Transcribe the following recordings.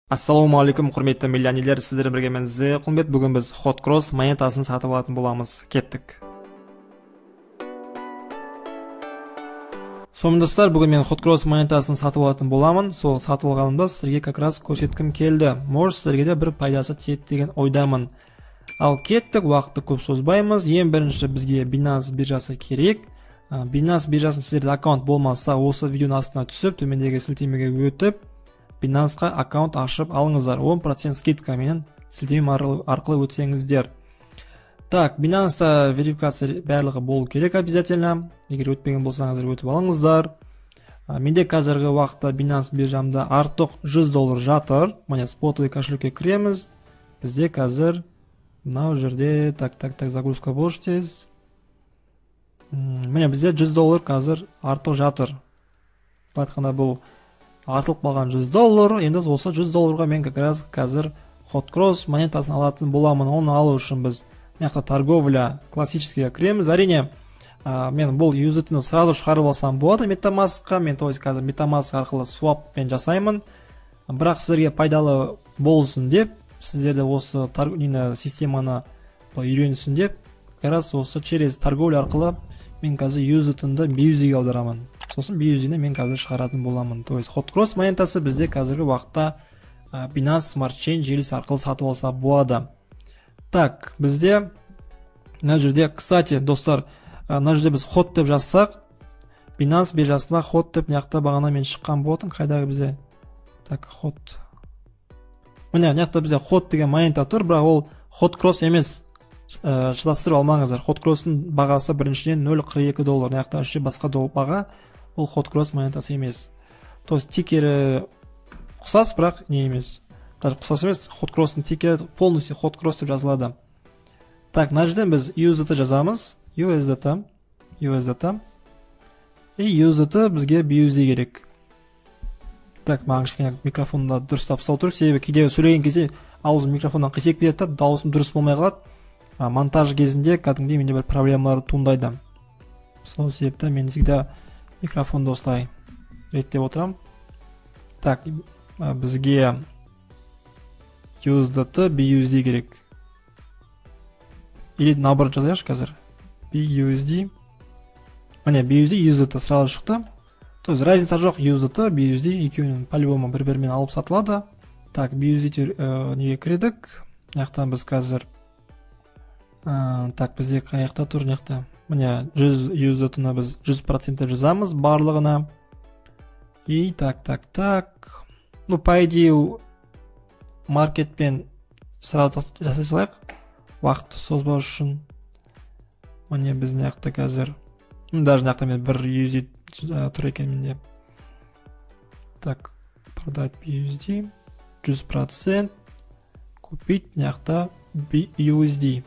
Ассалаумағалейкум, құрметті миллионерлер, сіздер бірге мен Зе Құлмет. Бүгін біз Hot Cross монетасын сатып алатын боламыз. Кеттік. Сонымен достар, бүгін мен Hot Cross монетасын сатып алатын боламын. Сол сатып алғанымда сіздерге как раз көрсеткім келді. Может, сіздерге де бір пайдасы тиеді деген ойдамын. Ал кеттік, уақытты көп созбаймыз. Ең бірінші бізге Binance биржасы керек. Binance биржасының сіздерде аккаунт болмаса, осы видеоның астына түсіп, төмендегі сілтемеге өтіп, Binance-қа аккаунт ашып алыңыздар. 10% скидкамен сілтеме арқылы өтсеңіздер. Так, Binance-та верификация барлығы болу керек обязательно. Егер өтпеген болсаңыздар өтіп алыңыздар. Менде қазіргі уақытта Binance биржамда артық $100 жатыр. Міне спотовый кошелекке кіреміз. Бізде қазір мынау жерде загрузка болушы тез. Міне бізде $100 қазір артық жатыр. Айтқанда бұл артылып қалған $100. Енді осы $100-ға мен как раз қазір Hot Cross монетасын алатын боламын. Оны алу үшін біз торговля классическийге кіреміз. Әрине, мен бұл USDT-ні сразу шығарып алсам болады MetaMask-қа. Мен қазір MetaMask арқылы swap-пен жасаймын. Бірақ сіздерге пайдалы болсын деп, сіздерде осы системаны үйренсін деп, как раз осы через торговля арқылы мен қазір USDT-ні BUSD-ге аударамын. Сосын BUSD-ні мен қазір шығаратын боламын. То есть Hot Cross монетасы бізде қазіргі уақытта Binance Smart Chain желісі арқылы сатып алса болады. Так, бізде мына жерде, кстати, достар, мына жерде біз Hot деп жазсақ, Binance биржасында Hot деп мынаяқта бағана мен шыққан болатын. Қайдағы бізде? Так, Hot. Міне, мынаяқта бізде Hot деген монета тұр, бірақ ол Hot Cross емес. Шыдастырып алмаңыздар. Hot Cross-ның бағасы біріншіден $0.42. Мынаяқта үші басқа баға. Ол Hot Cross монетасы емес. То есть тикері ұқсас, бірақ не емес. Даже ұқсас емес, Hot Cross-ның тикері полностью Hot Cross деп жазылады. Так, мына жерден біз USDT жазамыз. USDT. И USDT бізге BUSD керек. Так, маған кішкене микрофонда дұрыстап ұстау тұрып, себебі кейде сөйлеген кезде аузым микрофоннан қисек кетеді, дауысым дұрыс болмай қалады. Монтаж кезінде кәдімгідей менде бір проблемалар туындайды. Сол себепті мен всегда микрофонды осылай реттеп отырам. Так, бізге USDT, BUSD керек. Или наоборот жазайықшы қазір. BUSD. Міне, BUSD, USDT сразу шықты. То есть разница жоқ, USDT, BUSD екеуінің по-любому бір-бірімен алып сатылады. Так, BUSD неге кіредік. Мынаяқтан біз қазір так, бізде қаяқта тұр мынаяқта. Міне 100 USDT-ны біз 100% жазамыз барлығына. И так. Ну, по идее, маркетпен сразу жасай салайық. Уақытты созбау үшін. Міне біз мынаяқта қазір. Даже мынаяқта мен бір USD тұр екен менде. Так, продать BUSD 100%. Купить мынаяқта BUSD.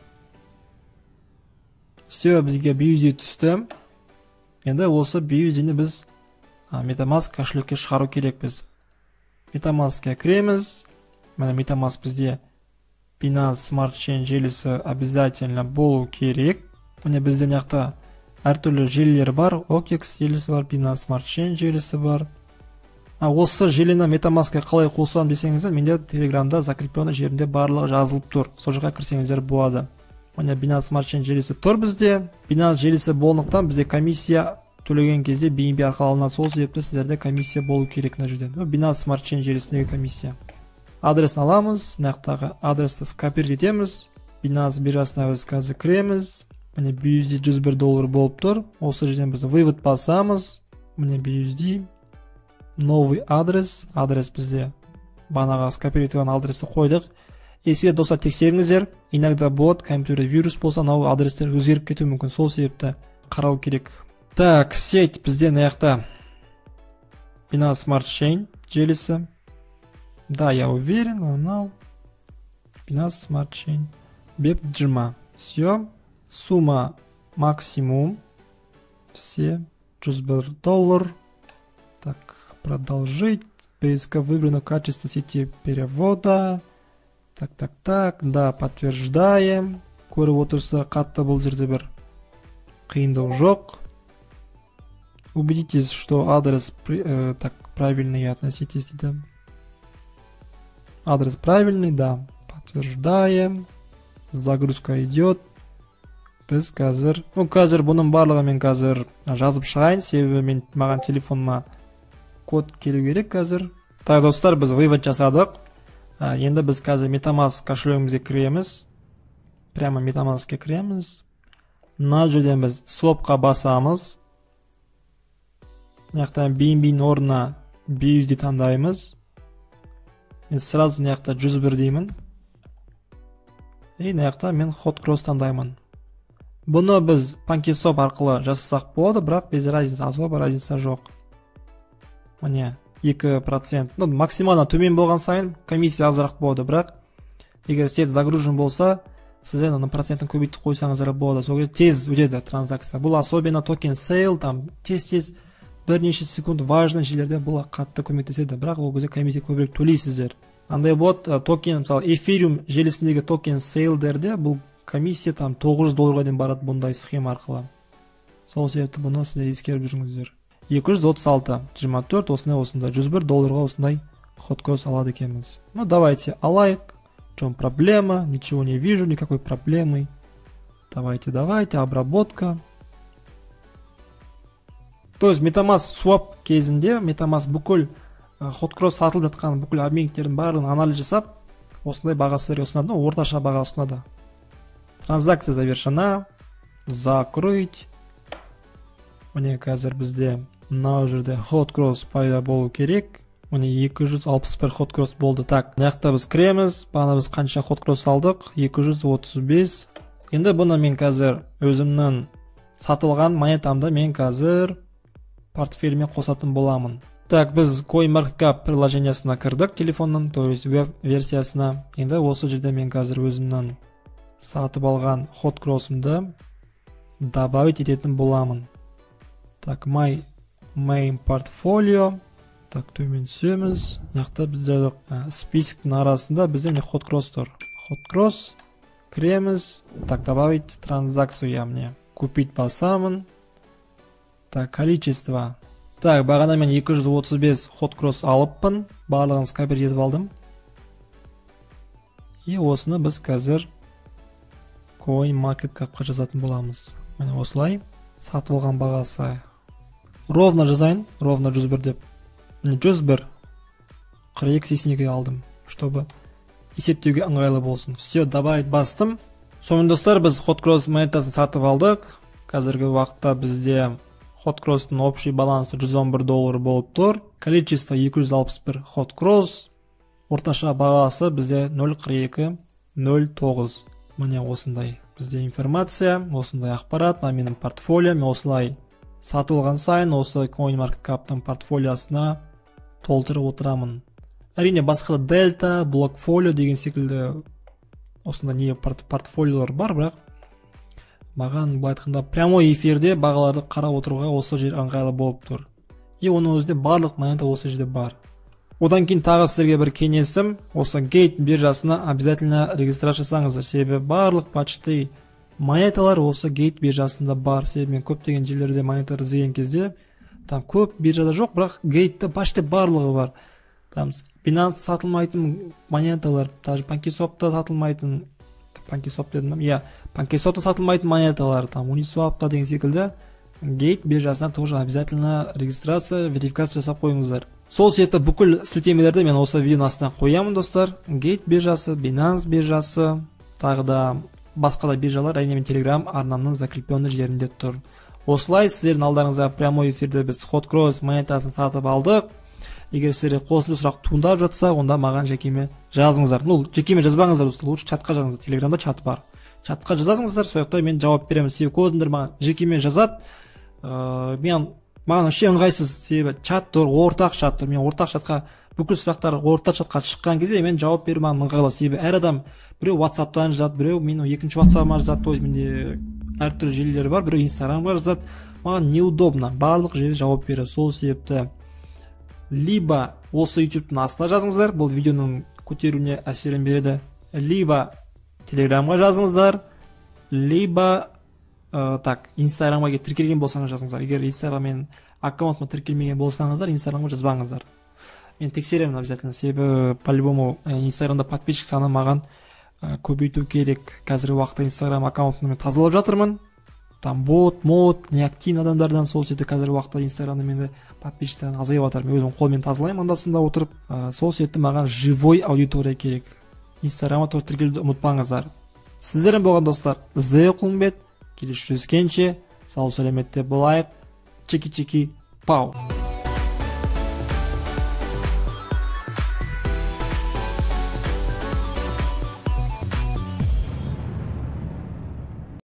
Все, бізге BUSD түсті. Енді осы BUSD-ні біз MetaMask кошелекке шығару керек біз. MetaMask-ке кіреміз. Мына MetaMask бізде Binance Smart Chain желісі обязательно болу керек. Міне бізде мынаяқта әртүрлі желілер бар. OKX желісі бар, Binance Smart Chain желісі бар. Осы желіні MetaMask-ке қалай қосам десеңіздер, менде Telegram-да закрепленный жерінде барлығы жазылып тұр. Сол жаққа кірсеңіздер болады. Міне Binance Smart Chain желісі тұр бізде. Binance желісі болғандықтан бізде комиссия төлеген кезде BNB арқылы алынады. Сол себепті сіздерде комиссия болу керек мына жерде. Binance Smart Chain желісіндегі комиссия. Адресын аламыз, мынаяқтағы адресті скопировать етеміз. Binance биржасына біз қазір кіреміз. Міне BUSD $101 болып тұр. Осы жерден біз вывод басамыз. Міне BUSD. Новый адрес. Адрес бізде бағанағы скопировать еткен адресті қойдық. Еске достар тексеріңіздер. Иногда болады, компьютерде вирус болса, мынау адрестер өзгеріп кетуі мүмкін. Сол себепті қарау керек. Так, сеть бізде мынаяқта Binance Smart Chain желісі. Да, я уверен, мынау Binance Smart Chain. Беп 20. Все. Сумма максимум. Все. $101. Так, продолжить. Поиска выбрано качество сети перевода. Так. Да, подтверждаем. Көріп отырса, қатты бұл жерде бір қиындық жоқ. Убедитесь, что адрес так правильный относитесь. Адрес правильный, да. Подтверждаем. Загрузка идет. Біз қазір, қазір бұның барлығы мен қазір жазып шығайын, себебі маған телефоныма код келу керек қазір. Так, достар, біз вывод жасадық. Енді біз қазір MetaMask кошелегімізге кіреміз. Прямо MetaMask'ке кіреміз. Мына жерден біз swapқа басамыз. Мынаяқтан BNB орнына BUSD таңдаймыз. Мен сразу мынаяқта 101 деймін. И мынаяқта мен HotCross таңдаймын. Бұны біз PancakeSwap арқылы жасасақ болады, бірақ без разница, особо разница жоқ. Міне 2%. Максималдан төмен болған сайын комиссия азырақ болады, бірақ егер сет загружен болса, сізден оның процентін көбейтіп қойсаңыздар болады. Сол кезде тез өтеді транзакция. Бұл особенно токен сейл, там тез бірнеше секунд важный жерлерде бұл қатты көмектеседі, бірақ ол кезде комиссия көбірек төлейсіздер. Андай болады, токен, мысалы Ethereum желісіндегі токен сейлдерде бұл комиссия там $900 дейін барады бұндай схема арқылы. Сол себепті бұны сіздер ескеріп жүріңіздер. 236, 24, осындай $101 осындай HotCross алады екенбіз. Давайте алайық. В чем проблема? Ничего не вижу, никакой проблемы. Давайте, обработка. То есть MetaMask swap кезінде MetaMask бүкіл HotCross сатылып жатқан бүкіл объекттердің барлығын анализ жасап, осындай баға сіздерге ұсынады, орташа баға ұсынады. Транзакция завершена. Закрыть. Міне қазір бізде мына жерде HotCross пайда болу керек. Міне 261 HotCross болды. Так, мынаяқта біз кіреміз. Бағана біз қанша HotCross алдық? 235. Енді бұны мен қазір өзімнің сатылған монетамды мен қазір портфеліме қосатын боламын. Так, біз CoinMarketCap приложениясына кірдік телефонның, то есть веб версиясына. Енді осы жерде мен қазір өзімнің сатып алған HotCross'ымды добавить ететін боламын. Так, my main portfolio. Так, төмен түсеміз. Мынаяқта бізде списоктың арасында бізде не HotCross тұр. HotCross кіреміз. Так, добавить транзакцию мне. Купить басамын. Так, количество. Так, бағана мен 235 HotCross алыппын. Барлығын скопировать етіп алдым. И осыны біз қазір CoinMarketCap'қа жазатын боламыз. Міне осылай сатып алған бағасы ровно жазайын, ровно 101 деп. 101 42.82 алдым, чтобы есептеуге ыңғайлы болсын. Все, добавить бастым. Сонымен достар, біз HotCross монетасын сатып алдық. Қазіргі уақытта бізде HotCross'тың общий балансы $111 болып тұр. Количество 261 HotCross. Орташа бағасы бізде 0.4209. Міне осындай бізде информация, осындай ақпарат, менің портфолио. Мен осылай сатып алған сайын осы CoinMarketCap'тың портфолиосына толтырып отырамын. Әрине басқа Delta, Blockfolio деген секілді осында не портфолиолар бар, бірақ маған былай айтқанда прямой эфирде бағаларды қарап отыруға осы жер ыңғайлы болып тұр. И оның өзінде барлық монета осы жерде бар. Одан кейін тағы сіздерге бір кеңесім, осы Gate биржасына обязательно регистрация жасаңыздар, себебі барлық почти монеталар осы Gate биржасында бар. Себебі мен көптеген жерлерде монета іздеген кезде там көп биржада жоқ, бірақ Gate'те почти барлығы бар. Там Binance сатылмайтын монеталар, даже PancakeSwap'та сатылмайтын, PancakeSwap дедім, PancakeSwap'та сатылмайтын монеталар, там Uniswap'та деген секілді Gate биржасына тоже обязательно регистрация, верификация жасап қойыңыздар. Сол себепті бүкіл сілтемелерді мен осы видеоның астына қоямын, достар. Gate биржасы, Binance биржасы, тағы да басқа да биржалар әрине мен Telegram арнамның закрепленный жерінде тұр. Осылай сіздердің алдарыңызға прямой эфирде біз HotCross монетасын сатып алдық. Егер сіздерге қосымша сұрақ туындап жатса, онда маған жекеме жазыңыздар. Жекеме жазбаңыздар, достар, лучше чатқа жазыңыздар. Телеграмда чат бар. Чатқа жазасыңыздар, сол жақта мен жауап беремін. Себебі көбінді маған жекеме жазады. Маған вообще ыңғайсыз, себебі чат тұр, ортақ чат тұр. Мен ортақ чатқа бүкіл сұрақтар ортақ чатқа шыққан кезде мен жауап беру маған ыңғайлы. Себебі әр адам біреу WhatsApp-тан жазады, біреу менің екінші WhatsApp-ма жазады, то есть менде әртүрлі желілер бар, біреу Instagram-ға жазады. Маған неудобно, барлық жерде жауап береді. Сол себепті либо осы YouTube-тың астына жазыңыздар, бұл видеоның көтеруіне әсерін береді, либо Telegram-ға жазыңыздар, либо Instagram-ға тіркелген болсаңыз жазыңыздар. Егер Instagram-мен аккаунтыма тіркелмеген болсаңыздар, Instagram-ға жазбаңыздар. мен тексеремін обязательно, себебі по-любому инстаграмда подписчик саны маған көбейту керек. Қазіргі уақытта инстаграм аккаунтымды мен тазалап жатырмын. Там бот, неактивный адамдардан, сол себепті қазіргі уақытта инстаграмда менде подписчиктер азайып жатыр. Мен өзім қолмен тазалаймын андасында отырып. Сол себепті маған живой аудитория керек. Инстаграмға тіркелуді ұмытпаңыздар. Сіздермен болған достар, Зе Құлымбет. Келесі жүздескенше сау сәлеметте болайық. Чеки-чеки, пау.